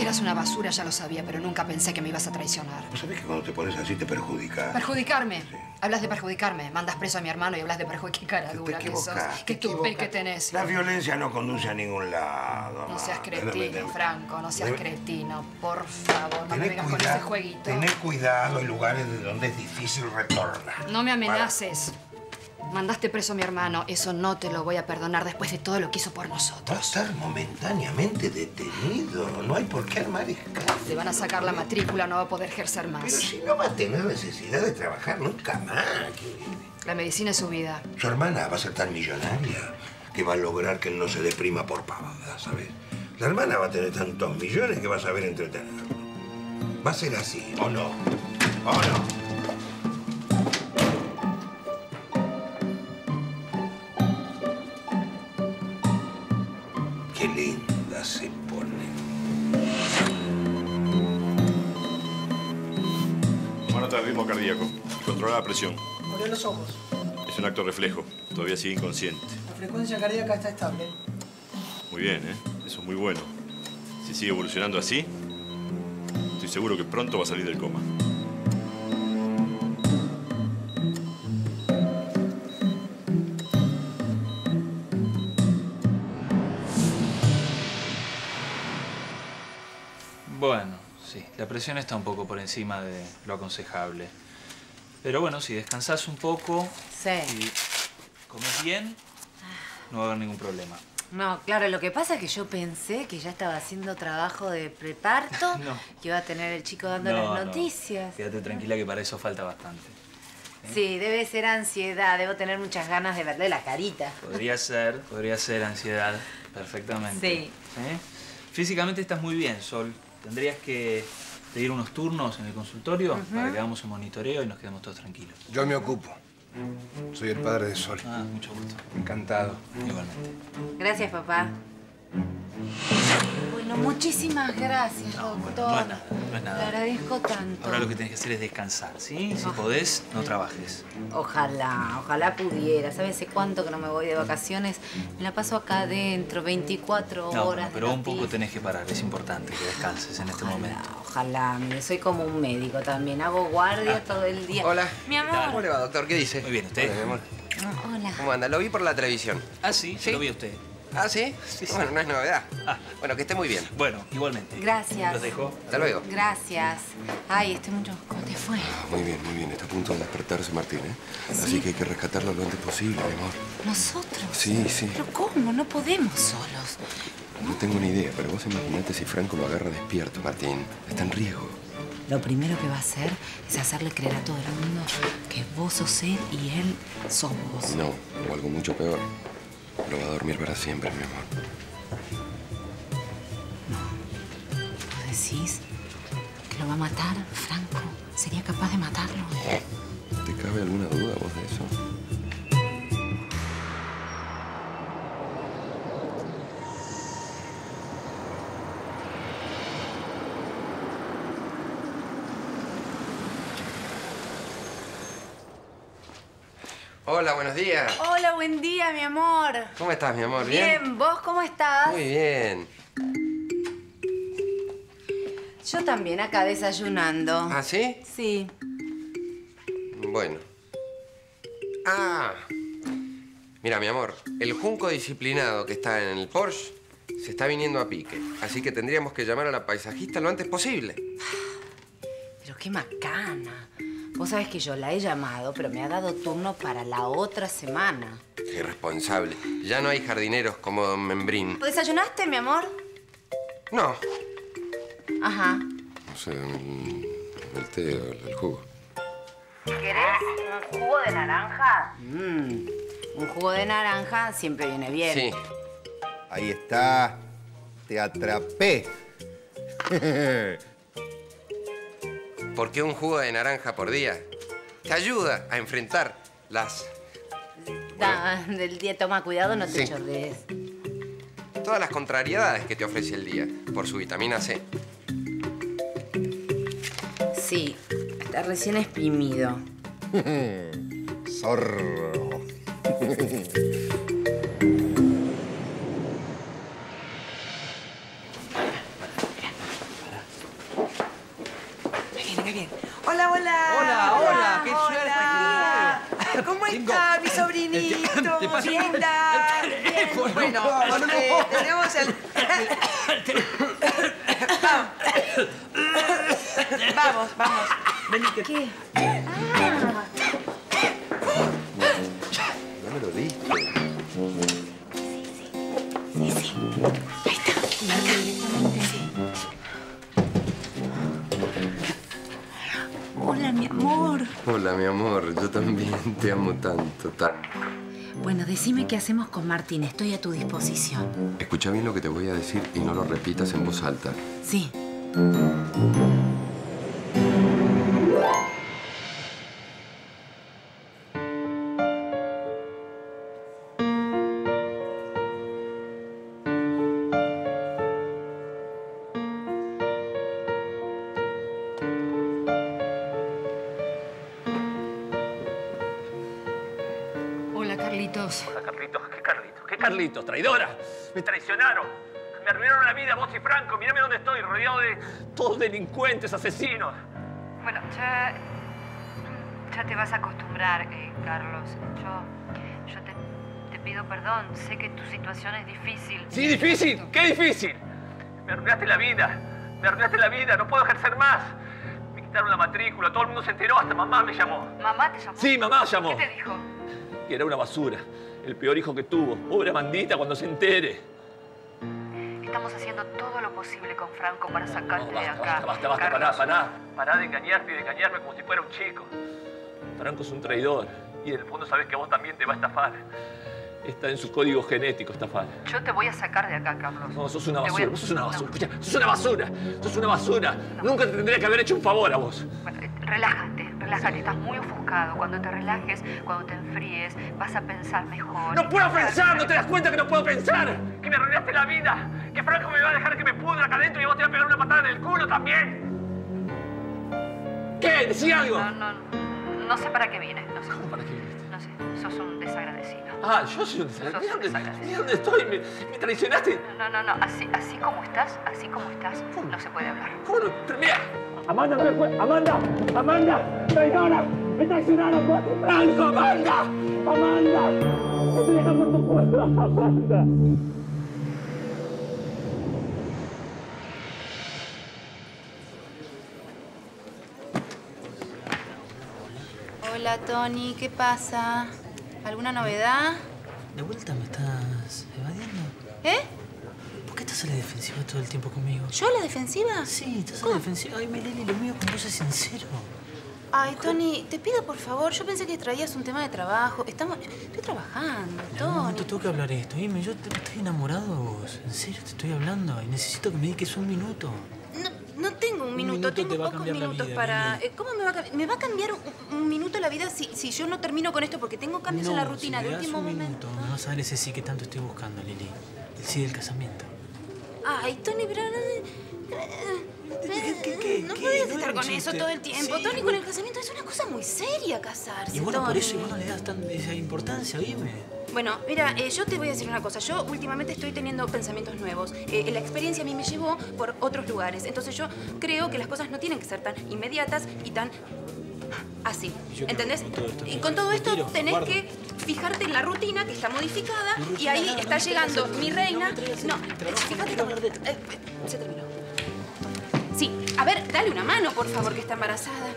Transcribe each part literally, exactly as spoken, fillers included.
Que eras una basura ya lo sabía, pero nunca pensé que me ibas a traicionar. ¿Vos sabés que cuando te pones así te perjudica? ¿Perjudicarme? Sí. Hablas de perjudicarme. Mandas preso a mi hermano y hablas de perjudicar. Qué cara dura que sos. Qué tupé que tenés. La violencia no conduce a ningún lado. No seas cretino, Debe... Franco. No seas Debe... cretino. Por favor, no me vengas cuidado, con ese jueguito. Tené cuidado en lugares de donde es difícil retornar. No me amenaces. Para... Mandaste preso a mi hermano. Eso no te lo voy a perdonar después de todo lo que hizo por nosotros. Va a estar momentáneamente detenido. No hay por qué armar escándalo. Le van a sacar la matrícula, no va a poder ejercer más. Pero si no va a tener necesidad de trabajar nunca más. La medicina es su vida. Su hermana va a ser tan millonaria que va a lograr que él no se deprima por pavadas, ¿sabes? La hermana va a tener tantos millones que va a saber entretenerlo. Va a ser así, ¿o no? ¿O no? Qué linda se pone. Toma nota del ritmo cardíaco y controla la presión. Abre los ojos. Es un acto reflejo. Todavía sigue inconsciente. La frecuencia cardíaca está estable. Muy bien, ¿eh? Eso es muy bueno. Si sigue evolucionando así, estoy seguro que pronto va a salir del coma. Bueno, sí, la presión está un poco por encima de lo aconsejable. Pero bueno, si descansás un poco sí. y comes bien, no va a haber ningún problema. No, claro, lo que pasa es que yo pensé que ya estaba haciendo trabajo de preparto, no. que iba a tener el chico dando no, las noticias. No. Quédate tranquila que para eso falta bastante. ¿Eh? Sí, debe ser ansiedad, debo tener muchas ganas de verle la carita. Podría ser, podría ser ansiedad, perfectamente. Sí. ¿Eh? Físicamente estás muy bien, Sol. Tendrías que pedir unos turnos en el consultorio uh-huh. para que hagamos un monitoreo y nos quedemos todos tranquilos. Yo me ocupo. Soy el padre de Sol. Ah, mucho gusto. Encantado. Igualmente. Gracias, papá. Bueno, muchísimas gracias, no, doctor. Bueno, no es nada, no es nada. Te agradezco tanto. Ahora lo que tienes que hacer es descansar, ¿sí? Si oh. podés, no trabajes. Ojalá, ojalá pudiera. ¿Sabes hace cuánto que no me voy de vacaciones? Me la paso acá adentro, veinticuatro no, horas. No, pero un poco tenés que parar. Es importante que descanses en este ojalá, momento. Ojalá, mire, soy como un médico también. Hago guardia ah. todo el día. Hola. Mi amor. ¿Cómo le va, doctor? ¿Qué dice? Muy bien, ¿usted? Hola, mi amor. Oh, hola. ¿Cómo anda? Lo vi por la televisión. Ah, sí, ¿Sí? Lo vi a usted. ¿Ah, sí? Sí, sí. Bueno, no es novedad. Ah. Bueno, que esté muy bien. Bueno, igualmente. Gracias. Los dejo. Hasta luego. Gracias. Ay, estoy mucho... ¿Cómo te fue? Ah, muy bien, muy bien. Está a punto de despertarse Martín, ¿eh? ¿Sí? Así que hay que rescatarlo lo antes posible, mi amor. ¿Nosotros? Sí, sí. ¿Pero cómo? No podemos solos. No tengo ni idea, pero vos imaginate si Franco lo agarra despierto, Martín. Está en riesgo. Lo primero que va a hacer es hacerle creer a todo el mundo que vos sos él y él sos vos. No, o algo mucho peor. Lo va a dormir para siempre, mi amor. No. ¿Vos decís que lo va a matar, Franco? ¿Sería capaz de matarlo? ¿Te cabe alguna duda vos de eso? Hola, buenos días. Hola, buen día, mi amor. ¿Cómo estás, mi amor? ¿Bien? Bien, ¿vos cómo estás? Muy bien. Yo también acá desayunando. ¿Ah, sí? Sí. Bueno. Ah. Mira, mi amor, el junco disciplinado que está en el Porsche se está viniendo a pique. Así que tendríamos que llamar a la paisajista lo antes posible. Pero qué macana. Vos sabés que yo la he llamado, pero me ha dado turno para la otra semana. Qué irresponsable. Ya no hay jardineros como Don Membrín. ¿Desayunaste, mi amor? No. Ajá. No sé, el, el té o el jugo. ¿Querés un jugo de naranja? Mmm, un jugo de naranja siempre viene bien. Sí. Ahí está. Te atrapé. ¿Por qué un jugo de naranja por día? Te ayuda a enfrentar las... Da, del día, toma cuidado, no te Sí. chorrees. Todas las contrariedades que te ofrece el día por su vitamina C. Sí, está recién exprimido. Zorro. Muy bien. Hola, hola. Hola, hola, qué hola. suerte. ¿Cómo Tengo- está mi sobrinito? Te pasé el Linda. teléfono. Bueno, este, tenemos el... Vamos. Vamos, vamos. Vení, que... ¿Qué? No me lo diste. Sí, sí. Ahí está. Marca directamente. Sí. Hola, mi amor. Hola, mi amor. Yo también te amo tanto, tanto. Bueno, decime qué hacemos con Martín. Estoy a tu disposición. Escucha bien lo que te voy a decir y no lo repitas en voz alta. Sí. Hola, Carlitos. Hola, Carlitos. ¿Qué Carlitos? ¿Qué Carlitos? ¡Traidora! ¡Me traicionaron! ¡Me arruinaron la vida, vos y Franco! ¡Mírame dónde estoy, rodeado de todos delincuentes, asesinos! Bueno, ya, ya te vas a acostumbrar, eh, Carlos. Yo, yo te, te pido perdón. Sé que tu situación es difícil. ¡Sí, difícil! ¡Qué difícil! Me arruinaste la vida. Me arruinaste la vida. No puedo ejercer más. Me quitaron la matrícula. Todo el mundo se enteró. Hasta mamá me llamó. ¿Mamá te llamó? Sí, mamá llamó. ¿Qué te dijo? Que era una basura. El peor hijo que tuvo. Pobre Amandita cuando se entere. Estamos haciendo todo lo posible con Franco para sacarte No, de basta, acá. basta, basta, basta, Carlos. pará, pará. Pará de engañarte y de engañarme como si fuera un chico. Franco es un traidor. Y en el fondo sabes que a vos también te va a estafar. Está en su código genético estafar. Yo te voy a sacar de acá, Carlos. No, sos una Te voy basura, a- vos sos una No. basura. Escucha, sos una basura. Sos una basura. Nunca te tendría que haber hecho un favor a vos. Bueno, eh, relájate, relájate. Estás muy ofuscado. Cuando te relajes, cuando te enfríes, vas a pensar mejor. ¡No puedo pensar! ¿No te das cuenta que no puedo pensar? ¡Que me arruinaste la vida! ¡Que Franco me va a dejar que me pudra acá adentro y vos te vas a pegar una patada en el culo también! ¿Qué? ¿Decí algo? No, no, no sé para qué vienes. No sé. ¿Para qué viniste? No sé. Sos un desagradecido. Ah, yo soy un desagradecido. Sos Mira un dónde, desagradecido. mira dónde estoy. Me, me traicionaste. No, no, no. Así, así como estás, así como estás, no se puede hablar. ¿Cómo no? Pero mira. Amanda, no me fue. Amanda, Amanda, traidora. Me traicionaron por Franco, Amanda. Amanda. Me te dejan por tu pueblo, Amanda. Hola, Tony. ¿Qué pasa? ¿Alguna novedad? ¿De vuelta me estás evadiendo? ¿Eh? ¿Por qué estás a la defensiva todo el tiempo conmigo? ¿Yo a la defensiva? Sí, estás a la defensiva. Ay, Meleni, lo mío con vos es sincero. Ay, Tony, te pido por favor. Yo pensé que traías un tema de trabajo. Estamos... Estoy trabajando, En algún momento Tony. tengo que hablar esto. Dime, yo te- estoy enamorado de vos. En serio, te estoy hablando. Y necesito que me dediques un minuto. No, no tengo un minuto, minuto tengo te va a pocos cambiar la minutos vida, para... Lili. eh, ¿Cómo me va a cambiar? ¿Me va a cambiar un, un minuto la vida si, si yo no termino con esto? Porque tengo cambios en la rutina si de me das último un momento. minuto, me vas a dar ese sí que tanto estoy buscando, Lili. El sí del casamiento. Ay, Tony, pero no... ¿Qué, qué, no qué? podías No estar era un con eso chiste. todo el tiempo. Sí, Tony, con bueno. el casamiento es una cosa muy seria casarse, Y bueno, por Tony. eso igual no le das tan esa importancia, dime. Bueno, mira, eh, yo te voy a decir una cosa. Yo últimamente estoy teniendo pensamientos nuevos. Eh, la experiencia a mí me llevó por otros lugares. Entonces yo creo que las cosas no tienen que ser tan inmediatas y tan así. Y yo creo ¿Entendés? que con todo esto Y me- con todo me esto tiro, tenés guardo. que fijarte en la rutina que está modificada Mi y rutina ahí nada, no está me llegando traigas el- mi no reina. me traigas el No, trabajo, fíjate no quiero cómo... hablar de- eh, eh, se terminó. Sí, a ver, dale una mano, por favor, que está embarazada.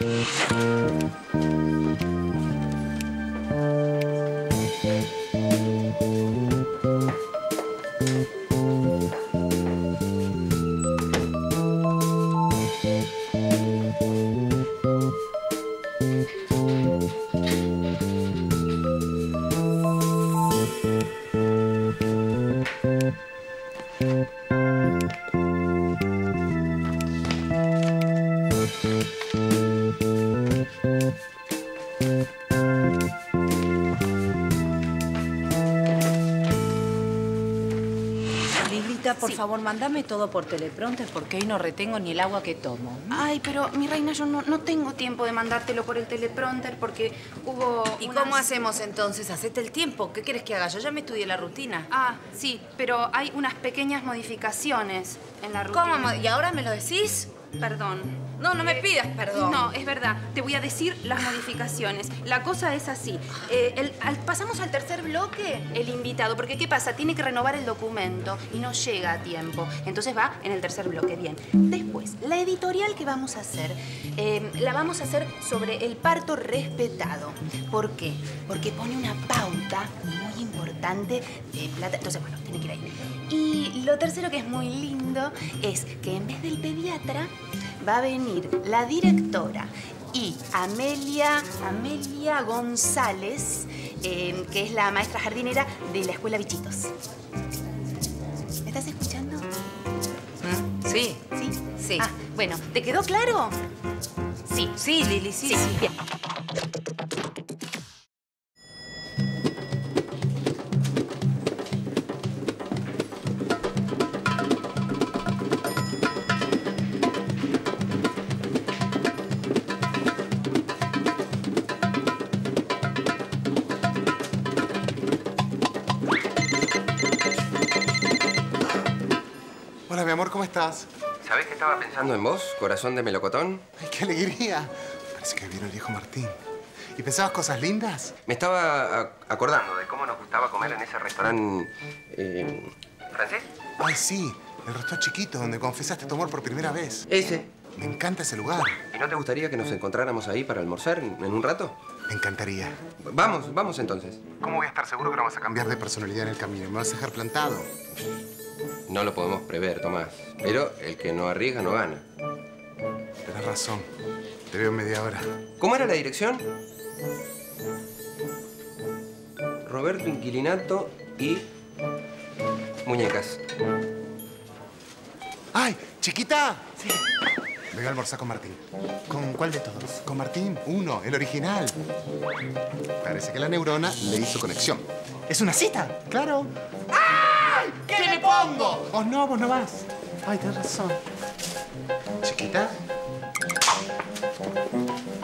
Lilita, por Sí. favor, mándame todo por teleprompter porque hoy no retengo ni el agua que tomo. Ay, pero mi reina, yo no, no tengo tiempo de mandártelo por el teleprompter porque hubo. ¿Y unas- cómo hacemos entonces? Hacete el tiempo. ¿Qué quieres que haga? Yo ya me estudié la rutina. Ah, sí, pero hay unas pequeñas modificaciones en la rutina. ¿Cómo? mo- ¿Y ahora me lo decís? Perdón. No, no me pidas perdón. No, es verdad. Te voy a decir las modificaciones. La cosa es así. Eh, el- al- pasamos al tercer bloque, el invitado. Porque, ¿qué pasa? Tiene que renovar el documento y no llega a tiempo. Entonces va en el tercer bloque. Bien. Después, la editorial que vamos a hacer, eh, la vamos a hacer sobre el parto respetado. ¿Por qué? Porque pone una pauta muy importante de plata. Entonces, bueno, tiene que ir ahí. Y lo tercero que es muy lindo es que en vez del pediatra va a venir la directora y Amelia, Amelia González, eh, que es la maestra jardinera de la Escuela Bichitos. ¿Me estás escuchando? Sí. ¿Sí? Sí. Ah, bueno, ¿te quedó claro? Sí. Sí, Lili, sí, Sí, sí. bien. Hola, mi amor, ¿cómo estás? ¿Sabés que estaba pensando en vos, corazón de melocotón? Ay, qué alegría. Parece que vino el viejo Martín. ¿Y pensabas cosas lindas? Me estaba a- acordando de cómo nos gustaba comer en ese restaurante eh, francés. Ay, sí. El restaurante chiquito donde confesaste tu amor por primera vez. Ese. Me encanta ese lugar. ¿Y no te gustaría que nos encontráramos ahí para almorzar en, en un rato? Me encantaría. Vamos, vamos entonces. ¿Cómo voy a estar seguro que no vas a cambiar de personalidad en el camino? ¿Me vas a dejar plantado? No lo podemos prever, Tomás. Pero el que no arriesga no gana. Tenés razón. Te veo en media hora. ¿Cómo era la dirección? Roberto Inquilinato y muñecas. ¡Ay, chiquita! Sí. Venga a almorzar con Martín. ¿Con cuál de todos? Con Martín, uno, el original. Parece que la neurona le hizo conexión. ¿Es una cita? Claro. ¡Ay! ¿Qué me pongo? Vos no, vos no vas. Ay, tenés razón. Chiquita.